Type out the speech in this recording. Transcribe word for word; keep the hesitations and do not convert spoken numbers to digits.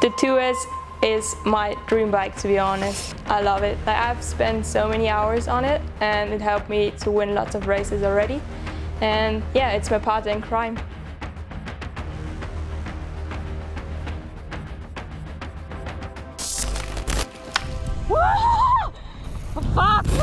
The T U E S is my dream bike, to be honest. I love it. Like, I've spent so many hours on it and it helped me to win lots of races already. And yeah, it's my partner in crime. Woo! Fuck!